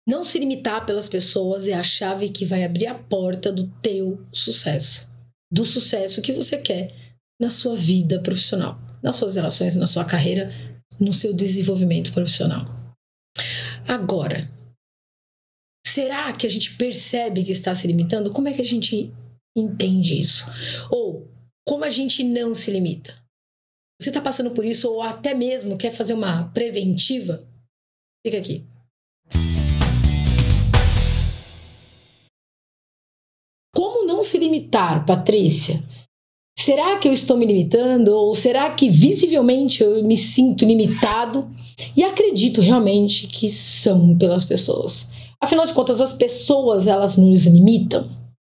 Não se limitar pelas pessoas é a chave que vai abrir a porta do teu sucesso. Do sucesso que você quer na sua vida profissional, nas suas relações, na sua carreira, no seu desenvolvimento profissional. Agora, será que a gente percebe que está se limitando? Como é que a gente entende isso? Ou como a gente não se limita? Você está passando por isso ou até mesmo quer fazer uma preventiva? Fica aqui. Como não se limitar, Patrícia? Será que eu estou me limitando? Ou será que visivelmente eu me sinto limitado? E acredito realmente que são pelas pessoas. Afinal de contas, as pessoas, elas nos limitam?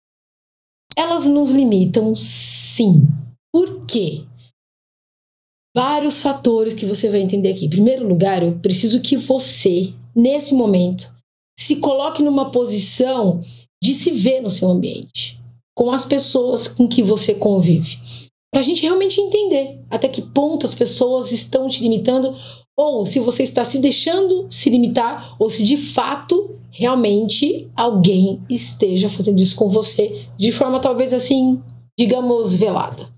Elas nos limitam, sim. Por quê? Vários fatores que você vai entender aqui. Em primeiro lugar, eu preciso que você, nesse momento, se coloque numa posição de se ver no seu ambiente, com as pessoas com que você convive, para a gente realmente entender até que ponto as pessoas estão te limitando, ou se você está se deixando se limitar, ou se de fato, realmente, alguém esteja fazendo isso com você de forma talvez assim, digamos, velada.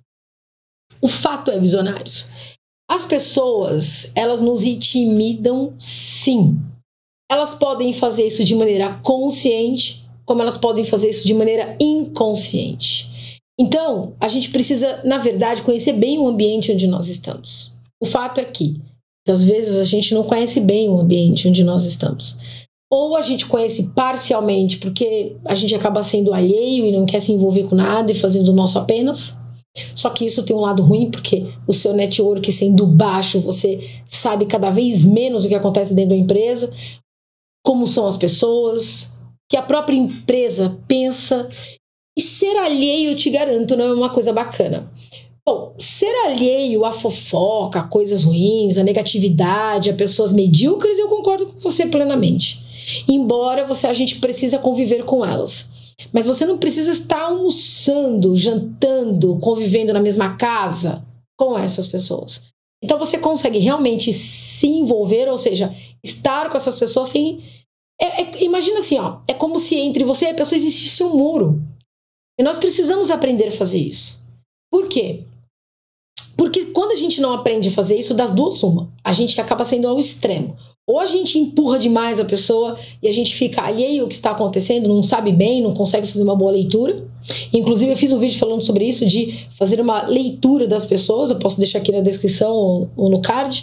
O fato é, visionários, as pessoas, elas nos intimidam, sim. Elas podem fazer isso de maneira consciente, como elas podem fazer isso de maneira inconsciente. Então, a gente precisa, na verdade, conhecer bem o ambiente onde nós estamos. O fato é que, às vezes, a gente não conhece bem o ambiente onde nós estamos. Ou a gente conhece parcialmente, porque a gente acaba sendo alheio e não quer se envolver com nada e fazendo o nosso apenas. Só que isso tem um lado ruim, porque o seu network sendo baixo, você sabe cada vez menos o que acontece dentro da empresa, como são as pessoas, que a própria empresa pensa. E ser alheio, eu te garanto, não é uma coisa bacana. Bom, ser alheio à fofoca, a coisas ruins, a negatividade, a pessoas medíocres, eu concordo com você plenamente. Embora a gente precisa conviver com elas. Mas você não precisa estar almoçando, jantando, convivendo na mesma casa com essas pessoas. Então você consegue realmente se envolver, ou seja, estar com essas pessoas sem... imagina assim, ó, é como se entre você e a pessoa existisse um muro. E nós precisamos aprender a fazer isso. Por quê? Porque quando a gente não aprende a fazer isso, das duas uma, a gente acaba sendo ao extremo. Ou a gente empurra demais a pessoa e a gente fica alheio ao que está acontecendo, não sabe bem, não consegue fazer uma boa leitura. Inclusive eu fiz um vídeo falando sobre isso, de fazer uma leitura das pessoas, eu posso deixar aqui na descrição ou no card.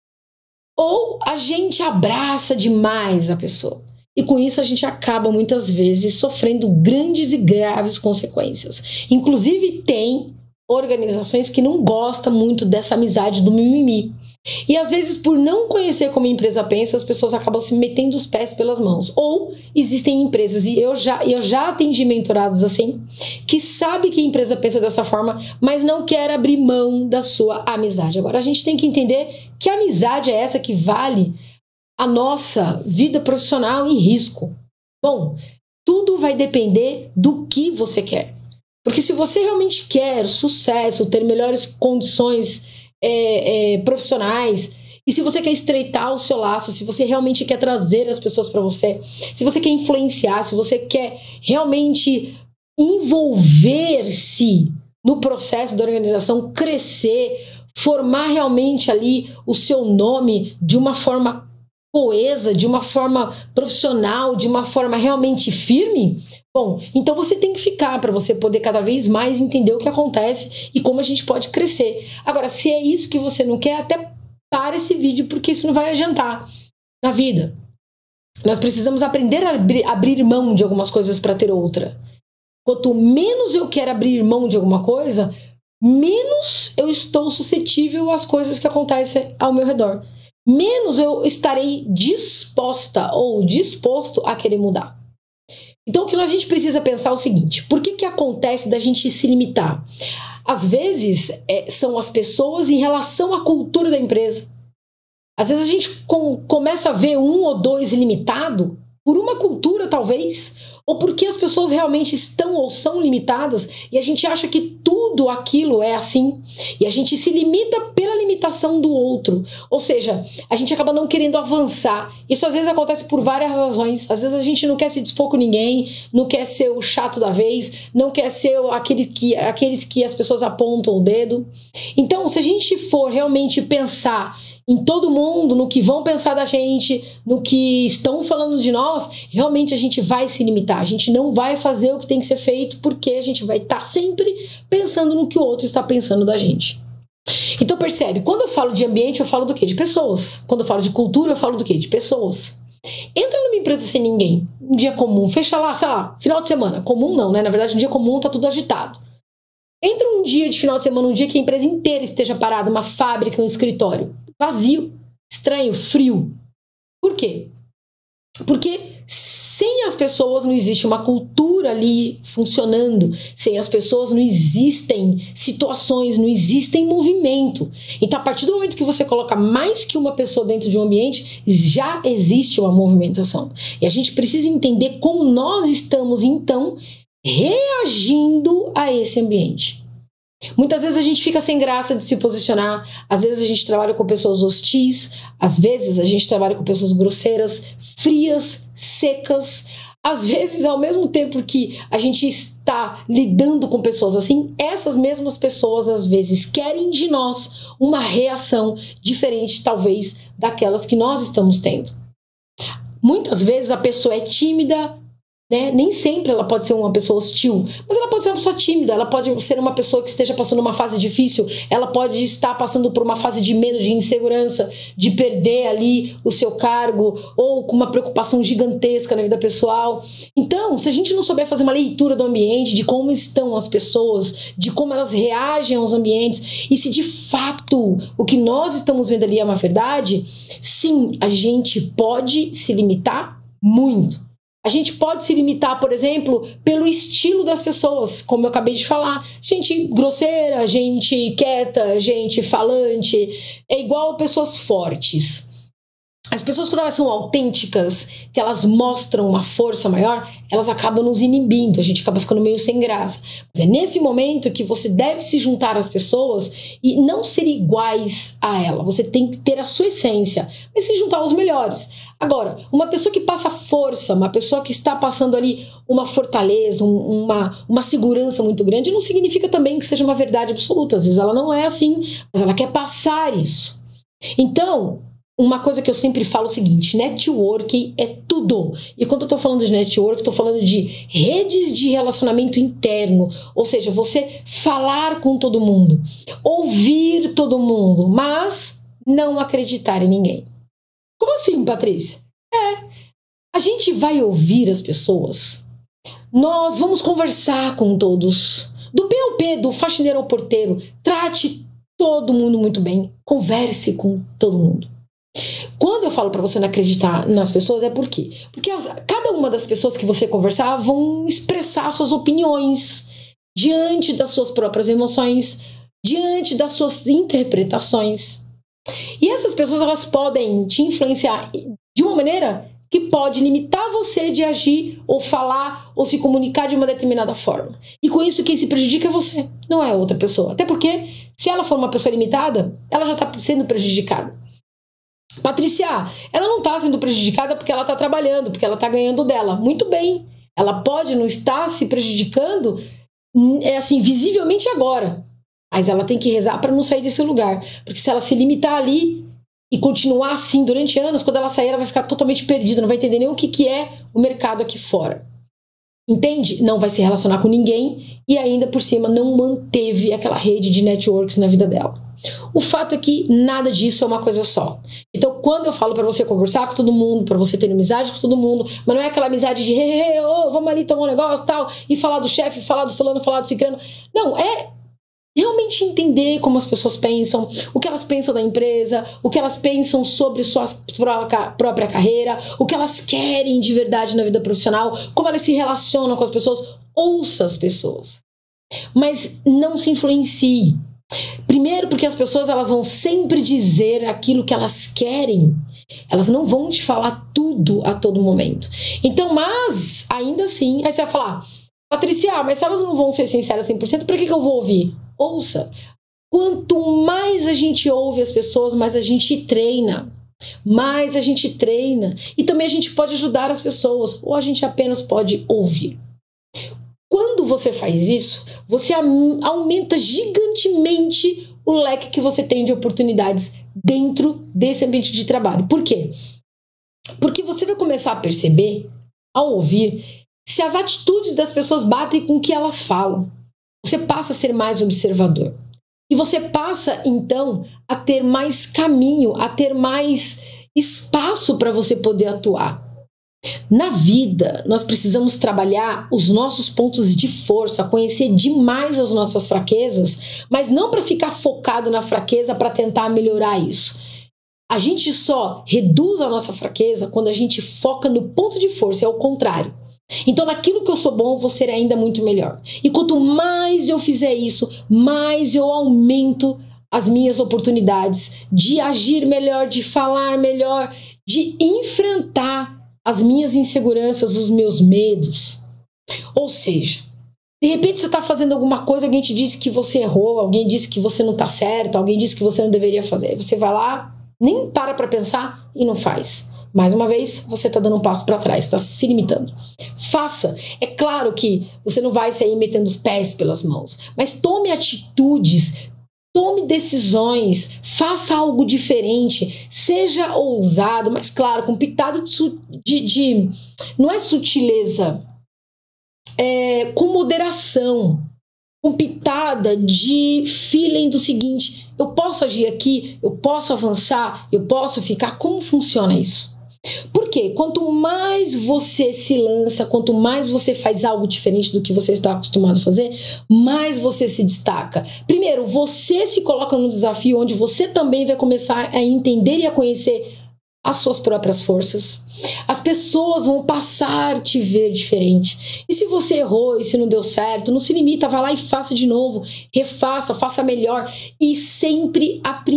Ou a gente abraça demais a pessoa. E com isso a gente acaba muitas vezes sofrendo grandes e graves consequências. Inclusive tem organizações que não gostam muito dessa amizade do mimimi. E às vezes, por não conhecer como a empresa pensa, as pessoas acabam se metendo os pés pelas mãos. Ou existem empresas, e eu já atendi mentorados assim, que sabe que a empresa pensa dessa forma, mas não quer abrir mão da sua amizade. Agora a gente tem que entender que amizade é essa que vale a nossa vida profissional em risco. Bom, tudo vai depender do que você quer. Porque se você realmente quer sucesso, ter melhores condições profissionais, e se você quer estreitar o seu laço, se você realmente quer trazer as pessoas para você, se você quer influenciar, se você quer realmente envolver-se no processo da organização, crescer, formar realmente ali o seu nome de uma forma coesa, de uma forma profissional, de uma forma realmente firme, bom, então você tem que ficar para você poder cada vez mais entender o que acontece e como a gente pode crescer. Agora, se é isso que você não quer, até para esse vídeo, porque isso não vai adiantar na vida. Nós precisamos aprender a abrir mão de algumas coisas para ter outra. Quanto menos eu quero abrir mão de alguma coisa, menos eu estou suscetível às coisas que acontecem ao meu redor. Menos eu estarei disposta ou disposto a querer mudar. Então, o que a gente precisa pensar é o seguinte: por que acontece da gente se limitar? Às vezes, são as pessoas em relação à cultura da empresa. Às vezes a gente começa a ver um ou dois limitado por uma cultura talvez, ou porque as pessoas realmente estão ou são limitadas e a gente acha que tudo aquilo é assim e a gente se limita pela limitação do outro, ou seja, a gente acaba não querendo avançar. Isso às vezes acontece por várias razões. Às vezes a gente não quer se dispor com ninguém, não quer ser o chato da vez, não quer ser aqueles que as pessoas apontam o dedo. Então, se a gente for realmente pensar em todo mundo, no que vão pensar da gente, no que estão falando de nós, realmente a gente vai se limitar, a gente não vai fazer o que tem que ser feito, porque a gente vai estar sempre pensando no que o outro está pensando da gente. Então percebe, quando eu falo de ambiente, eu falo do quê? De pessoas. Quando eu falo de cultura, eu falo do quê? De pessoas. Entra numa empresa sem ninguém, um dia comum, fecha lá, sei lá, final de semana. Comum não, né? Na verdade, um dia comum tá tudo agitado. Entra um dia de final de semana, um dia que a empresa inteira esteja parada, uma fábrica, um escritório. Vazio, estranho, frio. Por quê? Porque sem as pessoas não existe uma cultura ali funcionando. Sem as pessoas não existem situações, não existem movimento. Então, a partir do momento que você coloca mais que uma pessoa dentro de um ambiente, já existe uma movimentação. E a gente precisa entender como nós estamos, então, reagindo a esse ambiente. Muitas vezes a gente fica sem graça de se posicionar, às vezes a gente trabalha com pessoas hostis, às vezes a gente trabalha com pessoas grosseiras, frias, secas. Às vezes, ao mesmo tempo que a gente está lidando com pessoas assim, essas mesmas pessoas às vezes querem de nós uma reação diferente, talvez, daquelas que nós estamos tendo. Muitas vezes a pessoa é tímida, né? Nem sempre ela pode ser uma pessoa hostil, mas ela pode ser uma pessoa tímida, ela pode ser uma pessoa que esteja passando uma fase difícil, ela pode estar passando por uma fase de medo, de insegurança, de perder ali o seu cargo, ou com uma preocupação gigantesca na vida pessoal. Então, se a gente não souber fazer uma leitura do ambiente, de como estão as pessoas, de como elas reagem aos ambientes, e se de fato o que nós estamos vendo ali é uma verdade, sim, a gente pode se limitar muito. A gente pode se limitar, por exemplo, pelo estilo das pessoas, como eu acabei de falar. Gente grosseira, gente quieta, gente falante. É igual pessoas fortes. As pessoas, quando elas são autênticas, que elas mostram uma força maior, elas acabam nos inibindo, a gente acaba ficando meio sem graça. Mas é nesse momento que você deve se juntar às pessoas e não ser iguais a ela. Você tem que ter a sua essência, mas se juntar aos melhores. Agora, uma pessoa que passa força, uma pessoa que está passando ali uma fortaleza, uma segurança muito grande, não significa também que seja uma verdade absoluta. Às vezes ela não é assim, mas ela quer passar isso. Então, uma coisa que eu sempre falo é o seguinte: network é tudo. E quando eu tô falando de network, eu tô falando de redes de relacionamento interno. Ou seja, você falar com todo mundo, ouvir todo mundo, mas não acreditar em ninguém. Como assim, Patrícia? A gente vai ouvir as pessoas. Nós vamos conversar com todos. Do P ao P, do faxineiro ao porteiro. Trate todo mundo muito bem. Converse com todo mundo. Quando eu falo para você não acreditar nas pessoas, é por quê? Porque cada uma das pessoas que você conversar vão expressar suas opiniões diante das suas próprias emoções, diante das suas interpretações. E essas pessoas, elas podem te influenciar de uma maneira que pode limitar você de agir ou falar ou se comunicar de uma determinada forma. E com isso quem se prejudica é você, não é outra pessoa. Até porque se ela for uma pessoa limitada, ela já está sendo prejudicada. Patrícia, ela não está sendo prejudicada porque ela está trabalhando, porque ela está ganhando dela. Muito bem, ela pode não estar se prejudicando assim, visivelmente agora, mas ela tem que rezar para não sair desse lugar, porque se ela se limitar ali e continuar assim durante anos, quando ela sair ela vai ficar totalmente perdida, não vai entender nem o que é o mercado aqui fora. Entende? Não vai se relacionar com ninguém e ainda por cima não manteve aquela rede de networks na vida dela. O fato é que nada disso é uma coisa só. Então, quando eu falo pra você conversar com todo mundo, pra você ter amizade com todo mundo, mas não é aquela amizade de vamos ali tomar um negócio tal, e falar do chefe, falar do fulano, falar do ciclano. Não, é realmente entender como as pessoas pensam, o que elas pensam da empresa, o que elas pensam sobre sua própria carreira, o que elas querem de verdade na vida profissional, como elas se relacionam com as pessoas. Ouça as pessoas, mas não se influencie. Primeiro, porque as pessoas elas vão sempre dizer aquilo que elas querem. Elas não vão te falar tudo a todo momento. Então, mas, ainda assim, aí você vai falar, Patrícia, mas se elas não vão ser sinceras 100%, para que eu vou ouvir? Ouça. Quanto mais a gente ouve as pessoas, mais a gente treina. Mais a gente treina. E também a gente pode ajudar as pessoas, ou a gente apenas pode ouvir. Quando você faz isso, você aumenta gigantemente o leque que você tem de oportunidades dentro desse ambiente de trabalho. Por quê? Porque você vai começar a perceber, ao ouvir, se as atitudes das pessoas batem com o que elas falam. Você passa a ser mais observador. E você passa, então, a ter mais caminho, a ter mais espaço para você poder atuar. Na vida, nós precisamos trabalhar os nossos pontos de força, conhecer demais as nossas fraquezas, mas não para ficar focado na fraqueza para tentar melhorar isso. A gente só reduz a nossa fraqueza quando a gente foca no ponto de força, é o contrário. Então, naquilo que eu sou bom, eu vou ser ainda muito melhor. E quanto mais eu fizer isso, mais eu aumento as minhas oportunidades de agir melhor, de falar melhor, de enfrentar as minhas inseguranças, os meus medos. Ou seja, de repente você está fazendo alguma coisa, alguém te disse que você errou, alguém disse que você não está certo, alguém disse que você não deveria fazer. Aí você vai lá, nem para pensar e não faz. Mais uma vez, você está dando um passo para trás, está se limitando. Faça. É claro que você não vai sair metendo os pés pelas mãos, mas tome atitudes, tome decisões, faça algo diferente, seja ousado, mas claro, com pitada de não é sutileza, com moderação, com pitada de feeling do seguinte, eu posso agir aqui, eu posso avançar, eu posso ficar, como funciona isso? Porque quanto mais você se lança, quanto mais você faz algo diferente do que você está acostumado a fazer, mais você se destaca. Primeiro, você se coloca num desafio onde você também vai começar a entender e a conhecer as suas próprias forças. As pessoas vão passar a te ver diferente. E se você errou e se não deu certo, não se limita, vai lá e faça de novo, refaça, faça melhor e sempre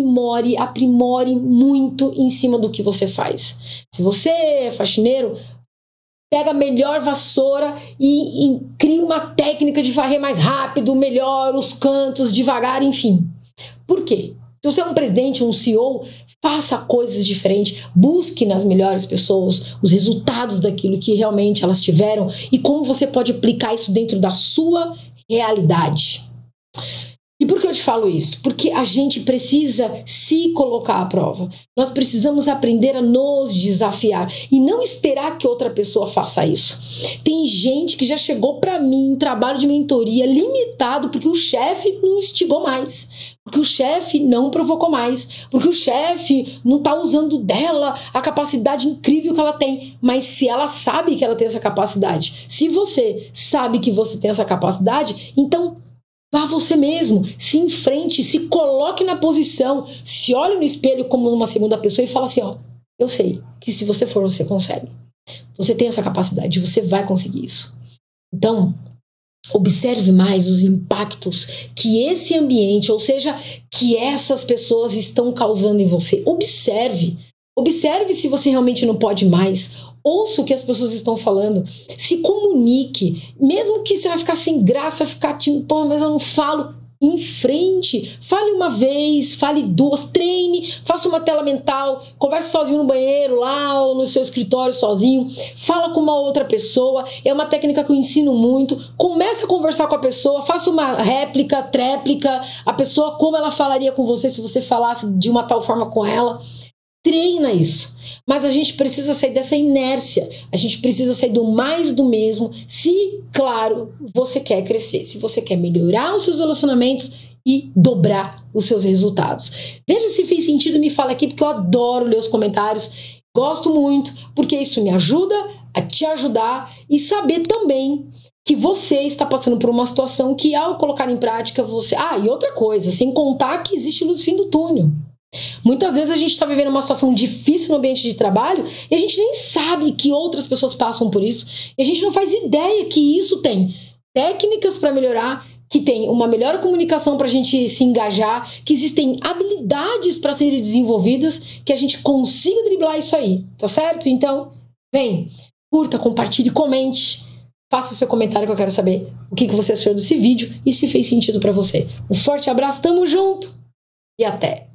aprimore muito em cima do que você faz. Se você é faxineiro, pega a melhor vassoura e cria uma técnica de varrer mais rápido, melhor, os cantos, devagar, enfim. Por quê? Se você é um presidente, um CEO, faça coisas diferentes, busque nas melhores pessoas os resultados daquilo que realmente elas tiveram e como você pode aplicar isso dentro da sua realidade. E por que eu te falo isso? Porque a gente precisa se colocar à prova. Nós precisamos aprender a nos desafiar e não esperar que outra pessoa faça isso. Tem gente que já chegou para mim em trabalho de mentoria limitado porque o chefe não instigou mais, porque o chefe não provocou mais, porque o chefe não está usando dela a capacidade incrível que ela tem. Mas se ela sabe que ela tem essa capacidade, se você sabe que você tem essa capacidade, então vá você mesmo, se enfrente, se coloque na posição, se olhe no espelho como uma segunda pessoa e fala assim, ó, eu sei que se você for, você consegue. Você tem essa capacidade, você vai conseguir isso. Então, observe mais os impactos que esse ambiente, ou seja, que essas pessoas estão causando em você. Observe. Observe se você realmente não pode mais. Ouça o que as pessoas estão falando. Se comunique. Mesmo que você vai ficar sem graça, ficar tipo, pô, mas eu não falo. Em frente. Fale uma vez, fale duas, treine, faça uma tela mental, converse sozinho no banheiro lá ou no seu escritório sozinho, fala com uma outra pessoa, é uma técnica que eu ensino muito, comece a conversar com a pessoa, faça uma réplica, tréplica, a pessoa como ela falaria com você se você falasse de uma tal forma com ela, treina isso. Mas a gente precisa sair dessa inércia, a gente precisa sair do mais do mesmo, se, claro, você quer crescer, se você quer melhorar os seus relacionamentos e dobrar os seus resultados. Veja se fez sentido, me fala aqui, porque eu adoro ler os comentários, gosto muito, porque isso me ajuda a te ajudar e saber também que você está passando por uma situação que ao colocar em prática você... Ah, e outra coisa, sem contar que existe luz no fim do túnel. Muitas vezes a gente está vivendo uma situação difícil no ambiente de trabalho e a gente nem sabe que outras pessoas passam por isso e a gente não faz ideia que isso tem técnicas para melhorar, que tem uma melhor comunicação para a gente se engajar, que existem habilidades para serem desenvolvidas, que a gente consiga driblar isso aí, tá certo? Então, vem, curta, compartilhe, comente, faça o seu comentário que eu quero saber o que você achou desse vídeo e se fez sentido para você. Um forte abraço, tamo junto e até!